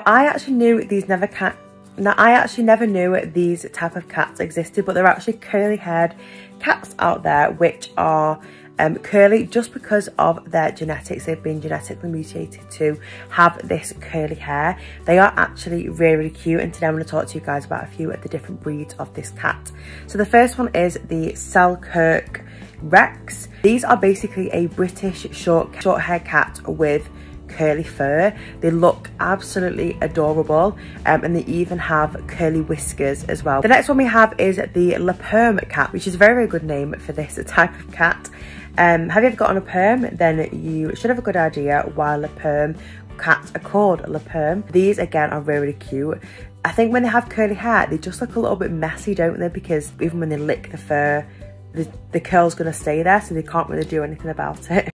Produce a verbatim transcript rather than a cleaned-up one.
I actually knew these never cat. Now, I actually never knew these type of cats existed, but there are actually curly-haired cats out there which are um, curly just because of their genetics. They've been genetically mutated to have this curly hair. They are actually really, really cute, and today I'm going to talk to you guys about a few of the different breeds of this cat. So the first one is the Selkirk Rex. These are basically a British short, short-haired cat with curly fur. They look absolutely adorable, um, and they even have curly whiskers as well. The next one we have is the Le Perm cat, which is a very, very good name for this type of cat. Um, have you ever gotten a perm? Then you should have a good idea why Le Perm cats are called Le Perm. These again are really, really cute. I think when they have curly hair, they just look a little bit messy, don't they? Because even when they lick the fur, the, the curl's gonna stay there, so they can't really do anything about it.